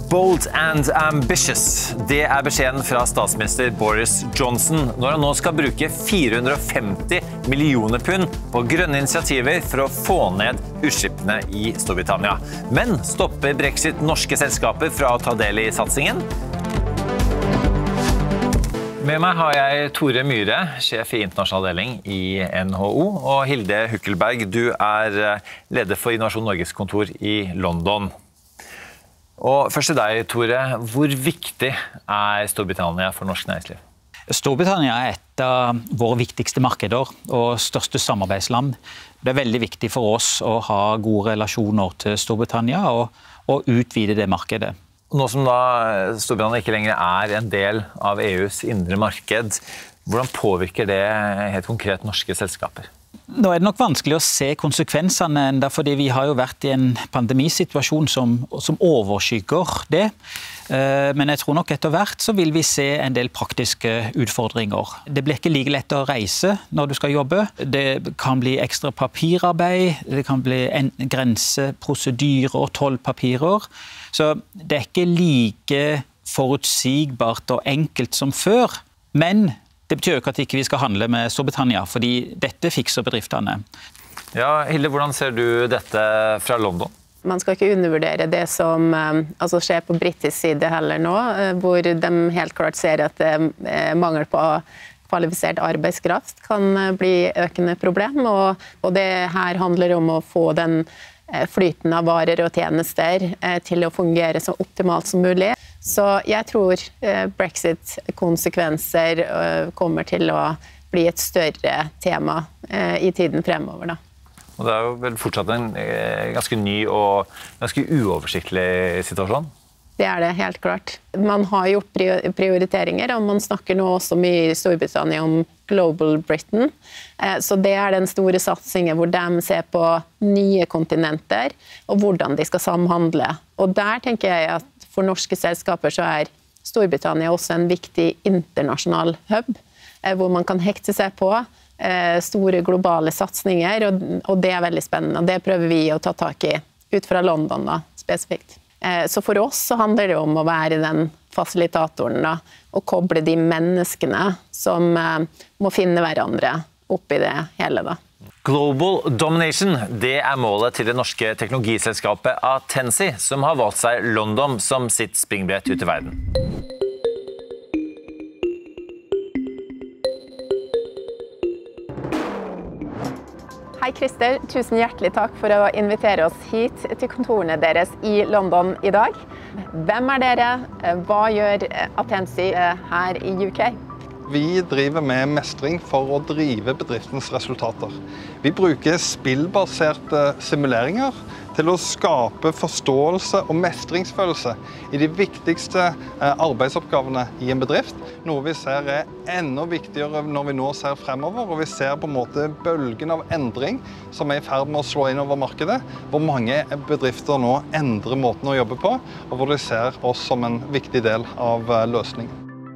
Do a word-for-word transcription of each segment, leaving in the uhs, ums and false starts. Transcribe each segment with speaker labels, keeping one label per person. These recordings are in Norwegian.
Speaker 1: Bold and ambitious. Det er beskjeden fra statsminister Boris Johnson når han nå skal bruke fire hundre og femti millioner pund på grønne initiativer for å få ned utslippene i Storbritannia. Men stopper Brexit norske selskaper fra å ta del i satsingen? Med meg har jeg Tore Myhre, sjef i internasjonal avdeling i N H O, og Hilde Hukkelberg, du er leder for Innovasjon Norges kontor i London. Og først til deg, Tore. Hvor viktig er Storbritannia for norsk næringsliv?
Speaker 2: Storbritannia er et av våre viktigste markeder og største samarbeidsland. Det er veldig viktig for oss å ha gode relasjoner til Storbritannia og, og utvide det markedet.
Speaker 1: Nå som da Storbritannia ikke lenger er en del av E U's indre marked, hvordan påvirker det helt konkret norske selskaper?
Speaker 2: Nå er det nok vanskelig å se konsekvensene enda, fordi vi har jo vært i en pandemisituasjon som, som overskygger det. Men jeg tror nok etter hvert så vil vi se en del praktiske utfordringer. Det blir ikke like lett å reise når du skal jobbe. Det kan bli ekstra papirarbeid, det kan bli en grenseprosedyrer, tollpapirer. Så det er ikke like forutsigbart og enkelt som før, men det betyr jo ikke at ikke vi skal handle med Storbritannia, fordi dette fikser bedriftene.
Speaker 1: Ja, Hilde, hvordan ser du dette fra London?
Speaker 3: Man skal ikke undervurdere det som altså, skjer på britisk side heller nå, hvor de helt klart ser at mangel på kvalifisert arbeidskraft kan bli økende problem, og, og det her handler om å få den flyten av varer og tjenester til å fungere så optimalt som mulig. Så jeg tror Brexit-konsekvenser kommer til å bli et større tema i tiden fremover. Da.
Speaker 1: Og det er jo vel fortsatt en ganske ny og ganske uoversiktlig situasjon?
Speaker 3: Det er det, helt klart. Man har gjort prioriteringer, og man snakker nå også mye i Storbritannia om Global Britain. Så det er den store satsingen hvor de ser på nye kontinenter og hvordan de skal samhandle. Og der tenker jeg at for norske selskaper så er Storbritannia også en viktig internasjonal hub, hvor man kan hekte seg på store globale satsninger, og det er veldig spennende. Og det prøver vi å ta tak i ut fra London da, spesifikt. Så for oss så handler det om å være den fasilitatoren da, og koble de menneskene som må finne hverandre oppi det hele da.
Speaker 1: Global domination, det er målet til det norske teknologiselskapet Atensi, som har valgt seg London som sitt springbrett ut i verden.
Speaker 3: Hei Christer, tusen hjertelig takk for å invitere oss hit til kontorene deres i London i dag. Hvem er dere? Hva gjør Atensi her i U K?
Speaker 4: Vi driver med mestring for å drive bedriftens resultater. Vi bruker spillbaserte simuleringer til å skape forståelse og mestringsfølelse i de viktigste arbeidsoppgavene i en bedrift. Noe vi ser er enda viktigere når vi nå ser fremover, og vi ser på en måte bølgen av endring som er i ferd med å slå inn over markedet, hvor mange bedrifter nå endrer måten å jobbe på, og hvor de ser oss som en viktig del av løsningen.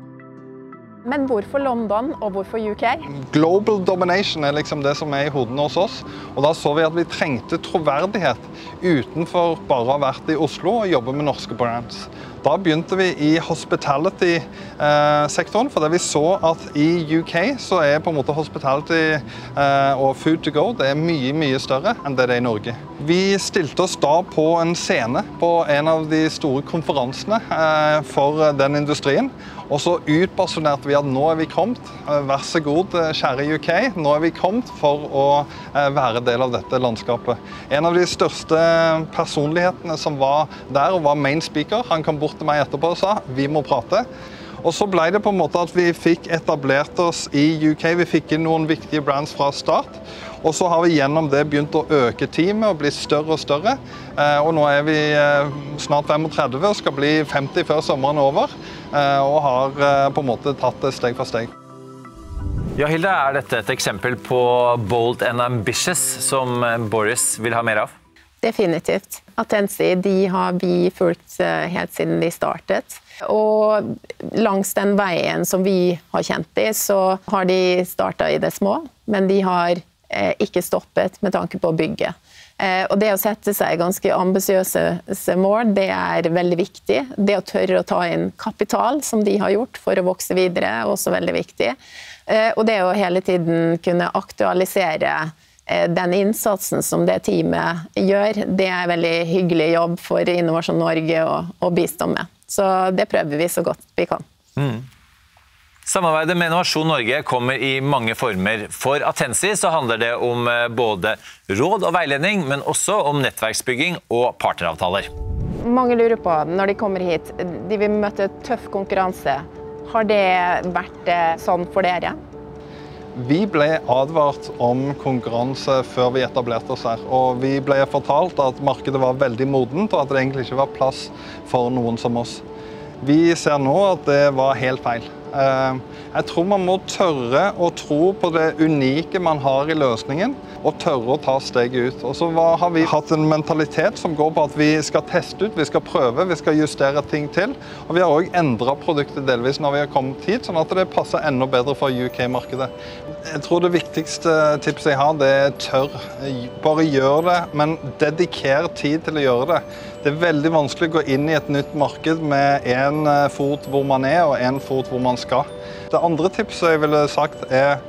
Speaker 3: Men hvorfor London, og hvorfor U K?
Speaker 4: Global domination er liksom det som er i hodene hos oss. Og da så vi at vi trengte troverdighet utenfor bare å ha vært i Oslo og jobbe med norske brands. Da begynte vi i hospitality-sektoren, for det vi så at i U K så er på en måte hospitality og food to go det er mye, mye større enn det det er i Norge. Vi stilte oss da på en scene på en av de store konferansene for den industrien, og så utbasunerte vi at nå er vi kommet, vær så god, kjære U K, nå er vi kommet for å være del av dette landskapet. En av de største personlighetene som var der og var main speaker, han kom bort til meg etterpå og sa, vi må prate. Og så ble det på en måte at vi fikk etablert oss i U K, vi fikk inn noen viktige brands fra start, og så har vi gjennom det begynt å øke teamet og bli større og større. Og nå er vi snart femogtredve og skal bli femti før sommeren er over, og har på en måte tatt det steg for steg.
Speaker 1: Ja, Hilde, er dette et eksempel på bold and ambitious som Boris vil ha mer av?
Speaker 3: Definitivt. Atensi, de har vi fulgt helt siden de startet. Og langs den veien som vi har kjent i, så har de startet i det små, men de har eh, ikke stoppet med tanke på å bygge. Eh, og det å sette seg ganske ambisiøse mål, det er veldig viktig. Det å tørre å ta inn kapital, som de har gjort for å vokse videre, er også veldig viktig. Eh, og det å hele tiden kunne aktualisere den innsatsen som det teamet gjør, det er veldig hyggelig jobb for Innovasjon Norge å, å bistå med. Så det prøver vi så godt vi kan.
Speaker 1: Mm. Samarbeidet med Innovasjon Norge kommer i mange former. For Attensi så handler det om både råd og veiledning, men også om nettverksbygging og partneravtaler.
Speaker 3: Mange lurer på, når de kommer hit, de vil møte tøff konkurranse. Har det vært sånn for dere?
Speaker 4: Vi ble advart om konkurranse før vi etablerte oss her, og vi ble fortalt at markedet var veldig modent, og at det egentlig ikke var plass for noen som oss. Vi ser nå at det var helt feil. Jeg tror man må tørre å tro på det unike man har i løsningen, og tørre å ta steget ut. Og så har vi hatt en mentalitet som går på at vi skal teste ut, vi skal prøve, vi skal justere ting til. Og vi har også endret produktet delvis når vi har kommet hit, sånn at det passer enda bedre for U K-markedet. Jeg tror det viktigste tipset jeg har, det er tørr. Bare gjør det, men dediker tid til å gjøre det. Det er veldig vanskelig å gå inn i et nytt marked med en fot hvor man er, og en fot hvor man skal. Det andre tipset jeg ville sagt er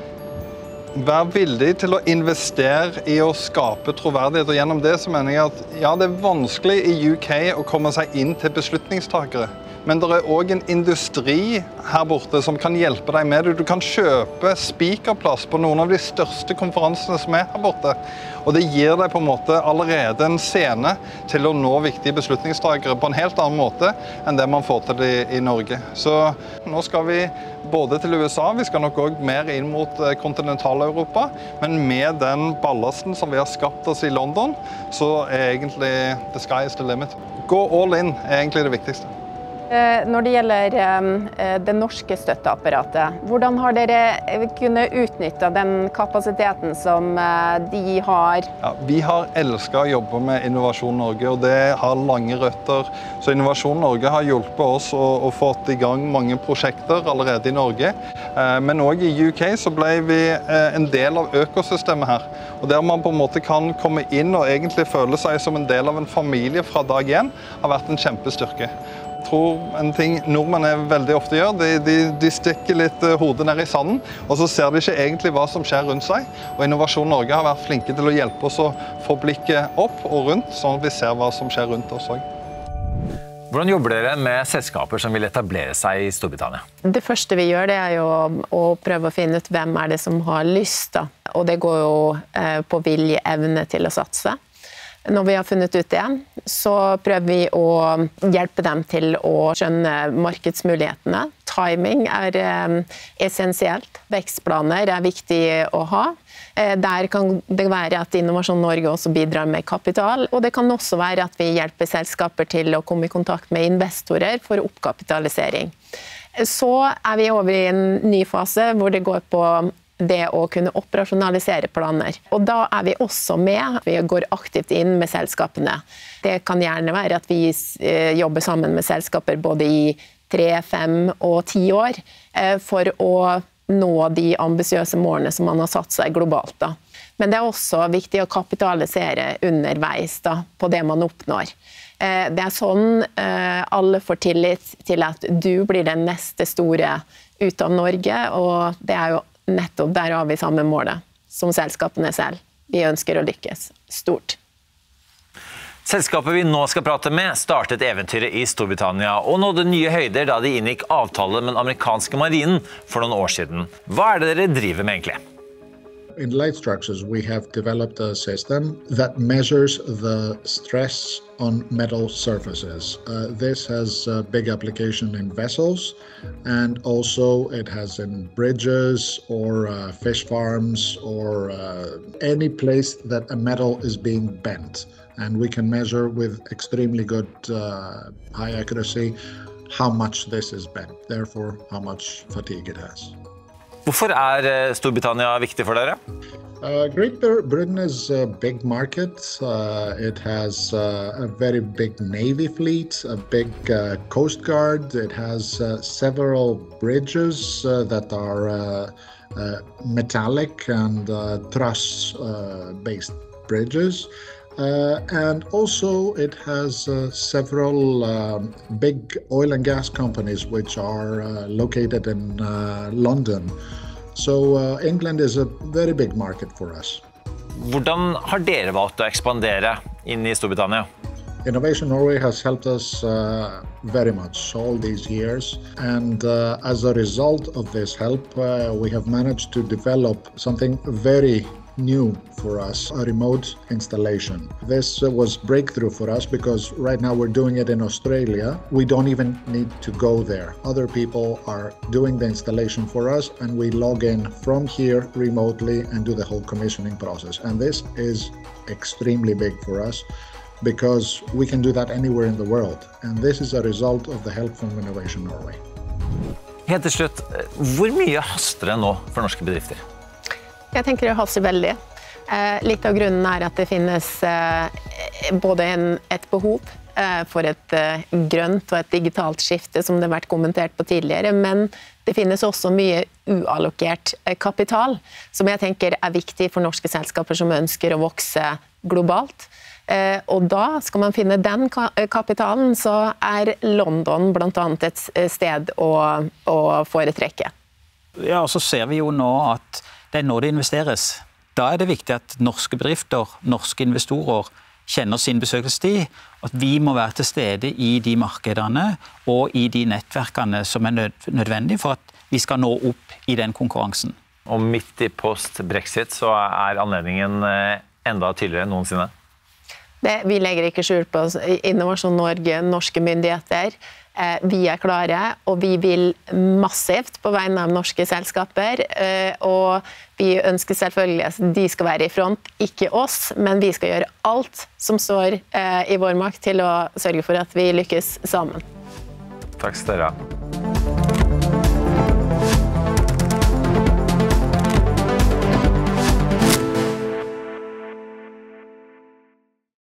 Speaker 4: vær villig til å investere i å skape troverdighet, og gjennom det så mener jeg at ja, det er vanskelig i U K å komme seg inn til beslutningstakere, men det er også en industri her borte som kan hjelpe deg med det. Du kan kjøpe speakerplass på noen av de største konferansene som er her borte, og det gir deg på en måte allerede en scene til å nå viktige beslutningstakere på en helt annen måte enn det man får til i, i Norge. Så nå skal vi både til U S A, vi skal nok også mer inn mot kontinental-Europa, men med den ballasten som vi har skapt oss i London, så er egentlig the sky is the limit. Gå all in er egentlig det viktigste.
Speaker 3: Når det gjelder det norske støtteapparatet, hvordan har dere kunnet utnytte den kapasiteten som de har?
Speaker 4: Ja, vi har elsket å jobbe med Innovasjon Norge, og det har lange røtter. Så Innovasjon Norge har hjulpet oss og, og fått i gang mange prosjekter allerede i Norge. Men også i U K så ble vi en del av økosystemet her. Og der man på en måte kan komme inn og egentlig føle seg som en del av en familie fra dag én, har vært en kjempestyrke. Jeg tror en ting nordmenn er veldig ofte gjør, de, de, de stikker litt hodet ned i sanden, og så ser de ikke egentlig hva som skjer rundt seg. Og Innovasjon Norge har vært flinke til å hjelpe oss å få blikket opp og rundt, sånn at vi ser hva som skjer rundt oss også.
Speaker 1: Hvordan jobber dere med selskaper som vil etablere seg i Storbritannia?
Speaker 3: Det første vi gjør, det er jo å prøve å finne ut hvem er det som har lyst, da. Og det går jo på vilje, evne til å satse. Når vi har funnet ut det, så prøver vi å hjelpe dem til å skjønne markedsmulighetene. Timing er essensielt. Vekstplaner er viktig å ha. Der kan det være at Innovasjon Norge også bidrar med kapital, og det kan også være at vi hjelper selskaper til å komme i kontakt med investorer for oppkapitalisering. Så er vi over i en ny fase hvor det går på det å kunne operasjonalisere planer. Og da er vi også med. Vi går aktivt inn med selskapene. Det kan gjerne være at vi jobber sammen med selskaper både i tre, fem og ti år for å nå de ambisiøse målene som man har satt seg globalt, da. Men det er også viktig å kapitalisere underveis, da, på det man oppnår. Det er sånn alle får tillit til at du blir den neste store ut av Norge, og det er jo nettopp der har vi samme målet som selskapene selv. Vi ønsker å lykkes stort.
Speaker 1: Selskapet vi nå skal prate med startet eventyret i Storbritannia og nådde nye høyder da de inngikk avtale med den amerikanske marinen for noen år siden. Hva er det dere driver med egentlig?
Speaker 5: In light structures, we have developed a system that measures the stress on metal surfaces. Uh, this has a big application in vessels, and also it has in bridges or uh, fish farms or uh, any place that a metal is being bent. And we can measure with extremely good uh, high accuracy how much this is bent, therefore how much fatigue it has.
Speaker 1: Hvorfor er Storbritannia viktig for dere?
Speaker 5: Uh, Great Britain is a big market. Uh, it has uh, a very big navy fleet, a big uh, coast guard. It has uh, several bridges uh, that are uh, uh, metallic and uh, truss-based uh, bridges. Uh, and also it has uh, several um, big oil and gas companies which are uh, located in uh, London. So uh, England is a very big market for us.
Speaker 1: Hvordan har dere valgt å ekspandere inn I Storbritannia?
Speaker 5: Innovation Norway has helped us uh, very much all these years, and uh, as a result of this help, uh, we have managed to develop something very new for us, a remote installation. This uh, was breakthrough for us because right now we're doing it in Australia. We don't even need to go there. Other people are doing the installation for us, and we log in from here remotely and do the whole commissioning process. And this is extremely big for us, because we can do that anywhere in the world. And this is a result of the help from Innovation Norway.
Speaker 1: Helt til slutt, hvor mye haster det nå for norske bedrifter?
Speaker 3: Jeg tenker det haster veldig. Eh, litt av grunnen er at det finnes eh, både en, et behov eh, for et eh, grønt og et digitalt skifte, som det har vært kommentert på tidligere, men det finnes også mye uallokert eh, kapital, som jeg tenker er viktig for norske selskaper som ønsker å vokse globalt. Eh, og da skal man finne den ka kapitalen, så er London blant annet et sted å, å foretrekke.
Speaker 2: Ja, og så ser vi jo nå at det er nå det investeres. Da er det viktig at norske bedrifter, norske investorer kjenner sin besøkelsestid, at vi må være til stede I de markedene og I de nettverkene som er nødvendige for at vi skal nå opp I den konkurransen.
Speaker 1: Og midt I post-Brexit så er anledningen enda tydeligere enn noensinne.
Speaker 3: Det, vi legger ikke skjul på Innovasjon Norge, norske myndigheter. Eh, vi er klare, og vi vil massivt på vegne av norske selskaper. Eh, og vi ønsker selvfølgelig at de skal være I front, ikke oss, men vi skal gjøre alt som står eh, I vår makt til å sørge for at vi lykkes sammen.
Speaker 1: Takk skal dere ha.